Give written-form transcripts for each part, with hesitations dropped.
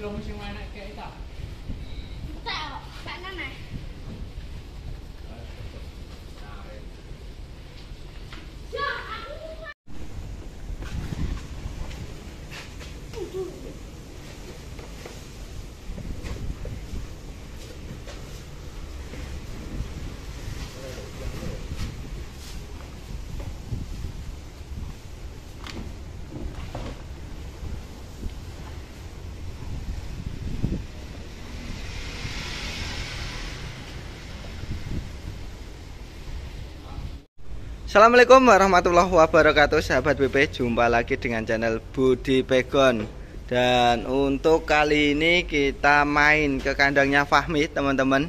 Assalamualaikum warahmatullahi wabarakatuh, sahabat BP. Jumpa lagi dengan channel Budi Pegon. Dan untuk kali ini kita main ke kandangnya Fahmi, teman-teman.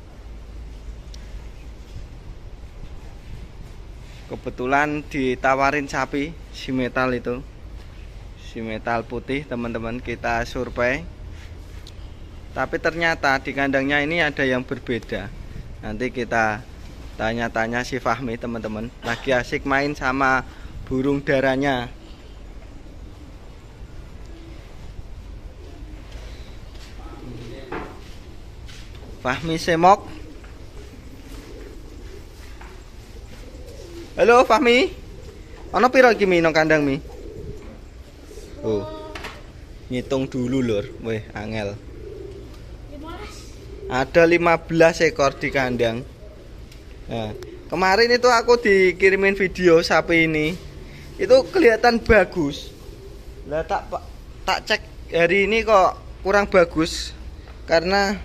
Kebetulan ditawarin sapi si metal itu, si metal putih, teman-teman. Kita survei, tapi ternyata di kandangnya ini ada yang berbeda. Nanti kita tanya-tanya si Fahmi, teman-teman. Lagi asik main sama burung darahnya. Fahmi semok. Halo Fahmi. Ono piro iki mi nang kandang mi? Oh. Ngitung dulu lur. Weh, angel. 15. Ada 15 ekor di kandang. Nah, kemarin itu aku dikirimin video sapi ini, itu kelihatan bagus. Lah tak cek hari ini kok kurang bagus, karena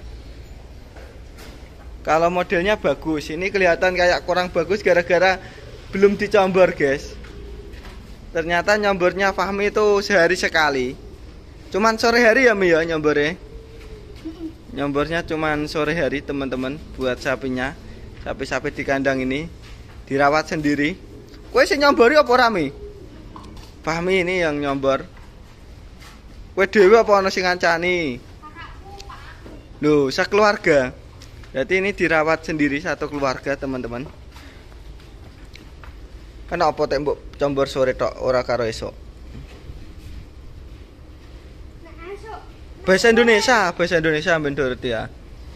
kalau modelnya bagus, ini kelihatan kayak kurang bagus gara-gara belum dicombor, guys. Ternyata nyombornya Fahmi itu sehari sekali. Cuman sore hari ya Mi ya nyombornya. Nyombornya cuman sore hari, teman-teman, buat sapinya. Sapi-sapi di kandang ini dirawat sendiri. Kowe sing nyombori apa ora Mi? Fahmi ini yang nyombor. Kowe dhewe apa ana sing ngancani? Loh, sekeluarga. Berarti ini dirawat sendiri satu keluarga, teman-teman. Kenapa tek mbok combor sore tok ora karo esuk? Bahasa Indonesia ben Doroti ya.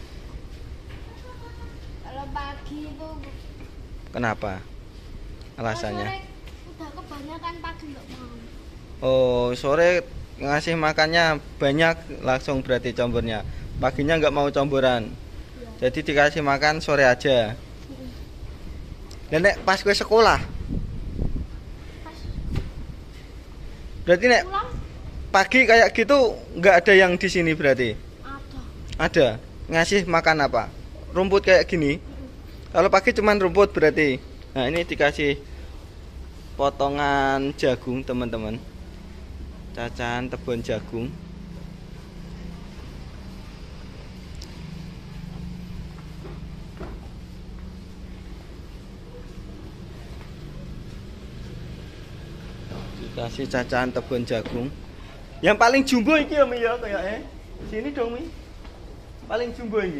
Kenapa? Alasannya? Sore udah kebanyakan pagi nggak mau. Oh, sore ngasih makannya banyak langsung berarti combornya. Paginya nggak mau comboran. Ya. Jadi dikasih makan sore aja. Dan nek pas gue sekolah. Berarti nek pulang? Pagi kayak gitu nggak ada yang di sini berarti? Ada. Ngasih makan apa? Rumput kayak gini? Kalau pagi cuman rumput berarti. Nah, ini dikasih potongan jagung, teman-teman. Cacahan tebon jagung. Dikasih cacahan tebon jagung. Yang paling jumbo iki ya Mi ya kayaknya. Sini dong Mi. Paling jumbo ini.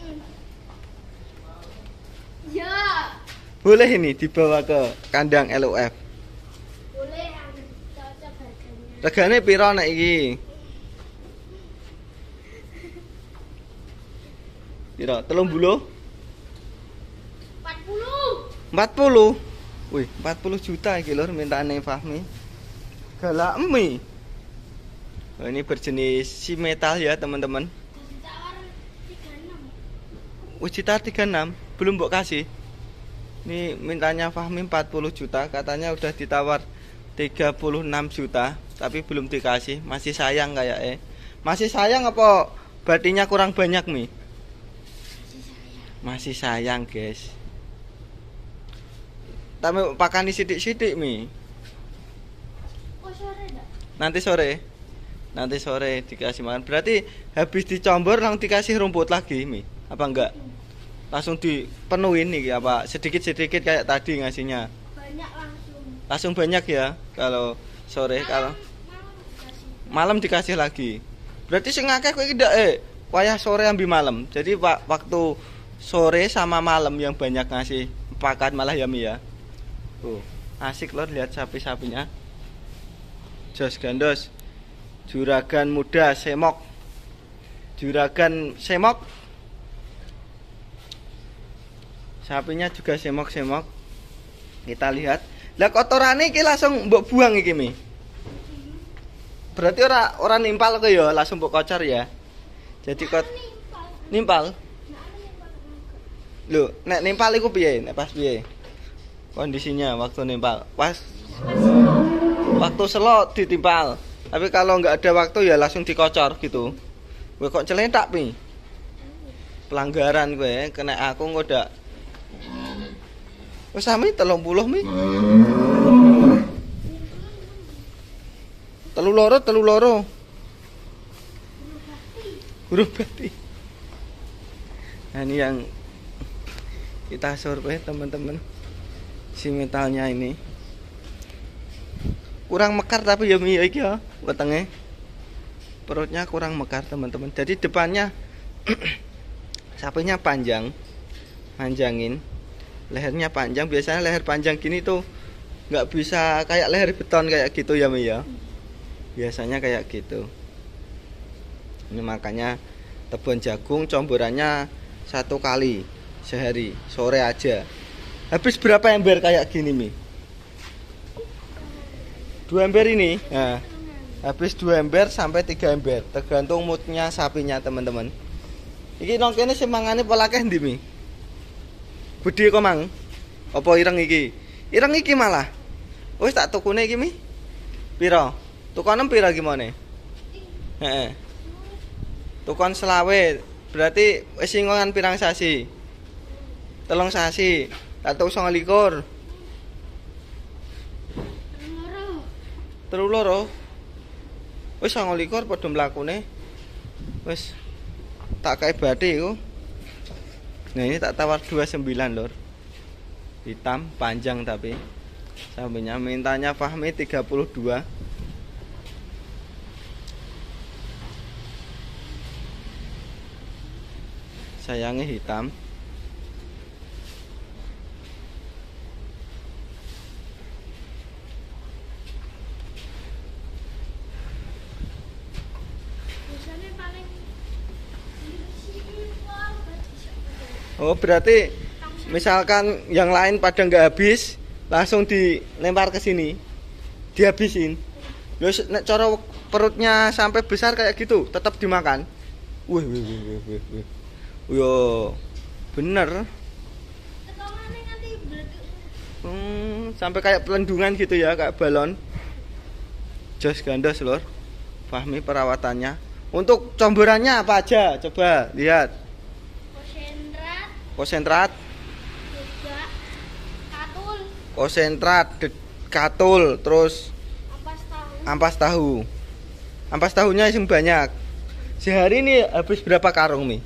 Ya. Boleh ini dibawa ke kandang LOF. Boleh, cocok harganya. Regane piro nek iki? Piro? 30? 40. 40. Wih, 40 juta iki lur mintane Fahmi. Galak Mi. Oh, ini berjenis si metal ya, teman-teman. Ditawar 36. Wih, ditawar 36, belum mbok kasih. Ini mintanya Fahmi 40 juta, katanya udah ditawar 36 juta, tapi belum dikasih. Masih sayang kayak Masih sayang apa batinya kurang banyak Mi? Masih sayang, guys. Tapi pakani sidik-sidik Mi. Oh, sore enggak? Nanti sore dikasih makan. Berarti habis dicombor langsung dikasih rumput lagi Mi? Apa enggak? Langsung dipenuhin nih apa sedikit-sedikit kayak tadi ngasihnya? Banyak Langsung banyak ya kalau sore. Kalau malam dikasih lagi. Berarti sing akeh kowe ndak wayah sore ambil malam. Jadi waktu sore sama malam yang banyak ngasih pakan malah ya Mi ya. Asik loh lihat sapi-sapinya. Jos gandos. Juragan muda semok. juragan semok. Sapinya juga semok-semok. Kita lihat. Lah kotorane iki langsung mbok buang iki Mi. Berarti ora nimpal ke ya, langsung mbok kocor ya. Jadi nimpal. Lho, nek nimpal iku piye? Nek pas piye? Kondisinya waktu nimpal. Pas waktu selot ditimpal. Tapi kalau nggak ada waktu ya langsung dikocor gitu. Gue kok celentak Mi. Pelanggaran gue kena aku ngodak. Wes sami 30 Mi. Telu loro. Huruf berarti. Nah ini yang kita survei teman-teman. Si metalnya ini kurang mekar tapi ya Mi iki ya wetenge. Perutnya kurang mekar teman-teman. Jadi depannya sapinya panjang. Panjangin. Lehernya panjang, biasanya leher panjang gini tuh nggak bisa kayak leher beton kayak gitu ya Mi ya. Biasanya kayak gitu. Ini makanya tebon jagung comborannya 1 kali sehari, sore aja. Habis berapa ember kayak gini Mi? 2 ember ini. Nah, habis 2 ember sampai 3 ember, tergantung moodnya sapinya teman-teman. Iki nong kene semangane pola akeh ndi Mi? Budi kok mang? Apa ireng iki? Ireng iki malah. Wis tak tukune iki Mi. Piro? Tukonem piro gimana? Heeh. Tukon selawe. Berarti wis ingongan pirang sasi? 3 sasi. Tak tuk 29. 3 loro. Wis 29 padha mlakune. Wis tak kae bathi iku. Nah ini tak tawar 29 lor. Hitam panjang tapi sampingnya mintanya Fahmi 32. Sayangnya hitam. Oh berarti misalkan yang lain pada nggak habis, langsung dilempar ke sini, dihabisin. Terus nek cara perutnya sampai besar kayak gitu, tetap dimakan. Wih. Yo, bener. Sampai kayak pelendungan gitu ya, kayak balon. Jos gandos lor. Fahmi perawatannya. Untuk comborannya apa aja? Coba lihat. Konsentrat, katul, terus ampas tahu. Ampas tahunya yang banyak. Sehari ini habis berapa karung Mi?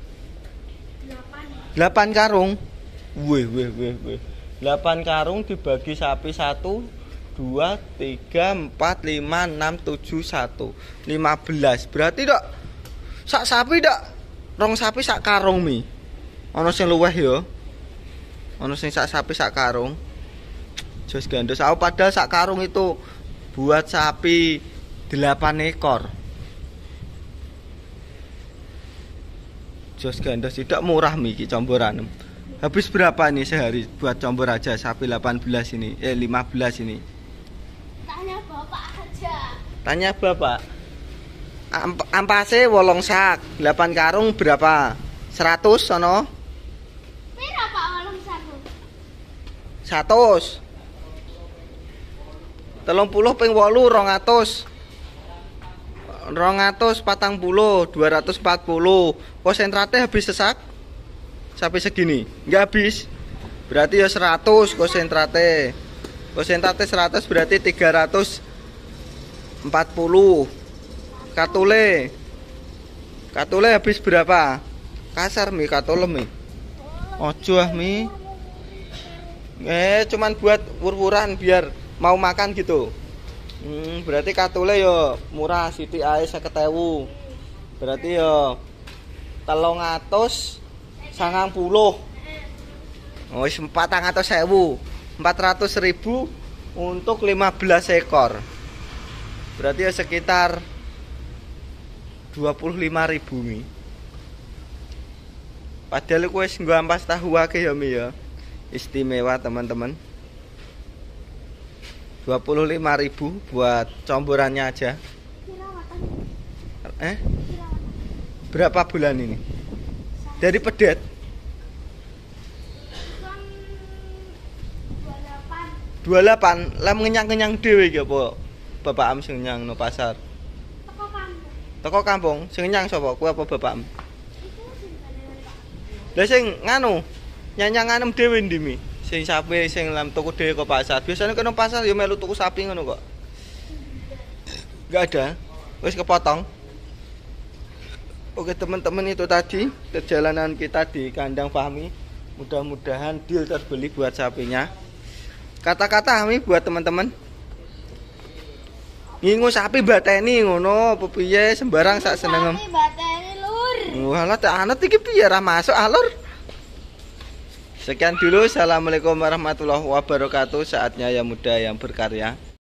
8 karung. Wih. 8 karung dibagi sapi 1, 2, 3, 4, 5, 6, 7, 1, 15. Berarti dak sak sapi dak rong sapi sak karung Mi. Ono sing luweh ya. Ono sing sak sapi sak karung. Jos gandos. Aku padahal sak karung itu buat sapi 8 ekor. Jos gandos tidak murah Mi iki comboran. Habis berapa nih sehari buat combor aja sapi 18 ini? 15 ini. Tanya Bapak aja. Tanya Bapak. Ampase 8 sak, 8 karung berapa? 100 sono? 100. 30 ping 8 200. 240, 240. Konsentratnya habis sesak. Sampai segini, nggak habis. Berarti ya 100 konsentratnya. Konsentratnya 100 berarti 340. Katule habis berapa? Kasar Mi katule Mi. Ojo ah Mi. Cuman buat wur-wuran biar mau makan gitu. Berarti katule yo murah sithik ae 50.000. Berarti yo 390. Oh, wis 400.000. 400.000 untuk 15 ekor. Berarti ya sekitar 25.000 mi. Padahal aku wis nggo ampas tahu akeh ya mi ya. Istimewa teman-teman. 25.000 buat comborannya aja. Berapa bulan ini? Dari pedet? Kan 28. Lah ngenyang-ngenyang dhewe iki apa? Bapak am sing nyang no pasar. 28. Teko kampung, sing nyang sapa? Kuwi apa bapakmu? Itu sing kene Pak. Lah sing nganu, nyanyanganem dhewe ndi mi? Sing sapi sing lam tuku dhewe kok pasar. Biasanya kena pasar ya melu tuku sapi ngono kok. Enggak ada. Wis kepotong. Oke teman-teman, itu tadi perjalanan kita di kandang Fahmi. Mudah-mudahan deal terbeli buat sapinya. Kata-kata Fahmi buat teman-teman. Ngingu sapi bateni ngono apa piye sembarang sak senengem. Sapi bateri lur. Walah tak anut iki piye ra masuk alur. Sekian dulu. Assalamualaikum warahmatullahi wabarakatuh. Saatnya yang muda yang berkarya.